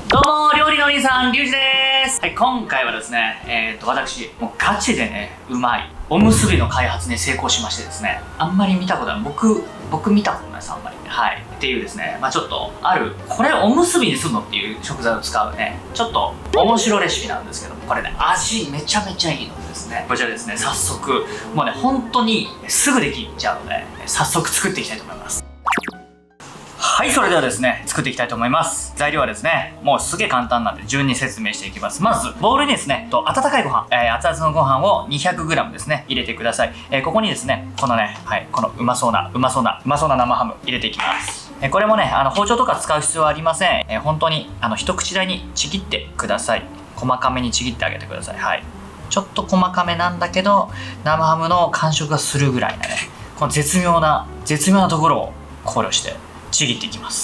どうも、料理のお兄さん、リュウジです。はい、今回はですね、私、もうガチでね、うまいおむすびの開発に成功しましてですね、あんまり見たことない、僕見たことないです、あんまり。はい。っていうですね、ちょっと、これおむすびにするのっていう食材を使うね、ちょっと面白レシピなんですけども、これね、味めちゃめちゃいいのでですね、こちらですね、早速、もうね、本当にすぐできちゃうので、早速作っていきたいと思います。はい、それではですね、作っていきたいと思います。材料はですね、もうすげえ簡単なんで順に説明していきます。まず、ボウルにですね、温かいご飯、熱々のご飯を 200g ですね、入れてください。ここにですね、このね、はい、このうまそうな生ハム入れていきます。これもね、包丁とか使う必要はありません。本当に、一口大にちぎってください。細かめにちぎってあげてください。はい。ちょっと細かめなんだけど、生ハムの感触がするぐらいなね、この絶妙なところを考慮して、ちぎっていきます。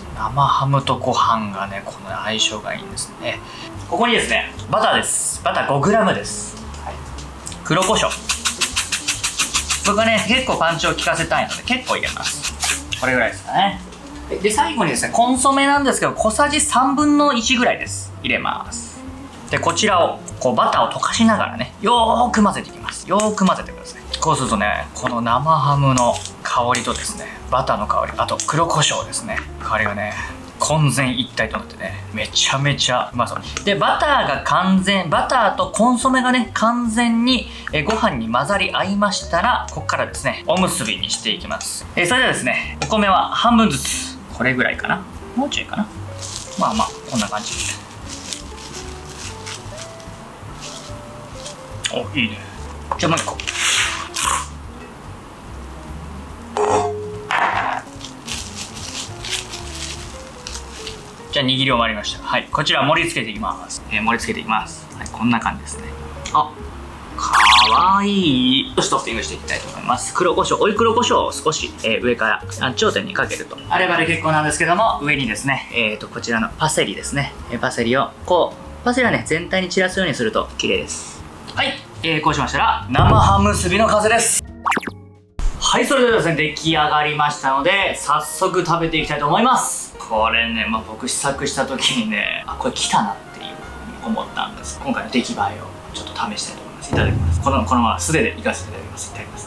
生ハムとご飯がね、この相性がいいんですね。ここにですね、バターです。バター 5g です。はい、黒胡椒。僕はね、結構パンチを効かせたいので結構入れます。これぐらいですかね。で、最後にですね、コンソメなんですけど、小さじ1/3分の1ぐらいです。入れます。で、こちらをこうバターを溶かしながらね、よーく混ぜていきます。よーく混ぜてください。こうするとね、この生ハムの香りとですね、バターの香り、あと黒胡椒ですね、香りがね、混然一体となってね、めちゃめちゃうまそう。で、バターとコンソメがね、完全にご飯に混ざり合いましたら、ここからですね、おむすびにしていきます。それではですね、お米は半分ずつ、これぐらいかな、もうちょいかな、まあこんな感じ。お、いいね。じゃあもう一個。じゃあ握り終わりました。はい、こちら盛り付けていきます。盛り付けていきます。はい、こんな感じですね。あ、かわいい。トッピングしていきたいと思います。黒胡椒、追い黒胡椒を少し、上から頂点にかけるとあればで結構なんですけども、上にですね、こちらのパセリですね。パセリをパセリはね、全体に散らすようにすると綺麗です。はい、こうしましたら生ハムすびの完成です。はい、それではですね、出来上がりましたので、早速食べていきたいと思います。これね、僕試作した時にね、これ来たなっていうふうに思ったんです。今回の出来栄えをちょっと試したいと思います。いただきます。このまま素手でいかせていただきます。いただきます。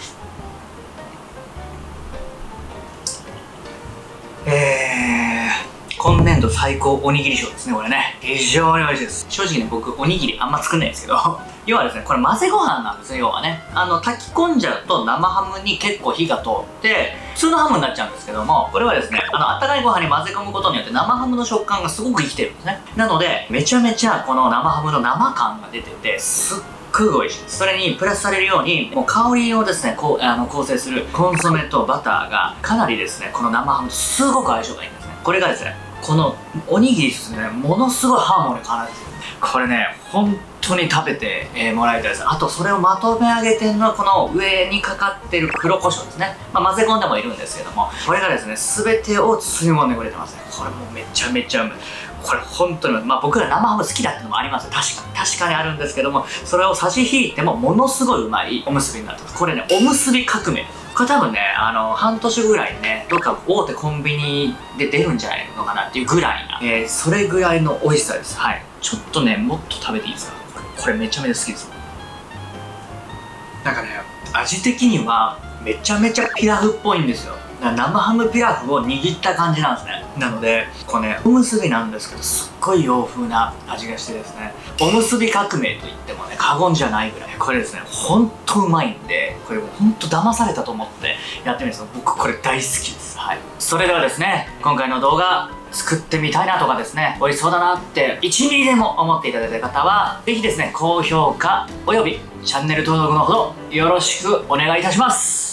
今年度最高おにぎり賞ですね、これね。非常に美味しいです。正直ね、僕おにぎりあんま作んないんですけど要はですね、これ混ぜご飯なんですね、要はね。炊き込んじゃうと生ハムに結構火が通って普通のハムになっちゃうんですけども、これはですね、あったかいご飯に混ぜ込むことによって生ハムの食感がすごく生きてるんですね。なのでめちゃめちゃこの生ハムの生感が出てて、すっごい美味しいです。それにプラスされるように、もう香りをですね、構成するコンソメとバターがかなりですね、この生ハムとすごく相性がいいんですね。これがですね、このおにぎりですね、ものすごいハーモニー奏でてる。これね、本当に食べて、もらいたいです。あとそれをまとめ上げてるのはこの上にかかってる黒胡椒ですね。混ぜ込んでもいるんですけども、これがですね、全てを包み込んでくれてますね。これもうめちゃめちゃうまい。これ本当に、僕ら生ハム好きだってのもありますよ。確かにあるんですけども、それを差し引いてもものすごいうまいおむすびになってます。これね、おむすび革命。これ多分ね、半年ぐらいね、どっか大手コンビニで出るんじゃないのかなっていうぐらいな、それぐらいの美味しさです。はい。ちょっとね、もっと食べていいですか？これめちゃめちゃ好きです。なんかね、味的にはめちゃめちゃピラフっぽいんですよ。生ハムピラフを握った感じなんですね。なので、これね、おむすびなんですけど、すっごい洋風な味がしてですね、おむすび革命と言ってもね、過言じゃないぐらい。これですね、ほんとうまいんで、これほんと騙されたと思ってやってみるんですけど、僕これ大好きです。はい。それではですね、今回の動画、作ってみたいなとかですね、美味しそうだなって1ミリでも思っていただいた方は、ぜひですね、高評価およびチャンネル登録のほどよろしくお願いいたします。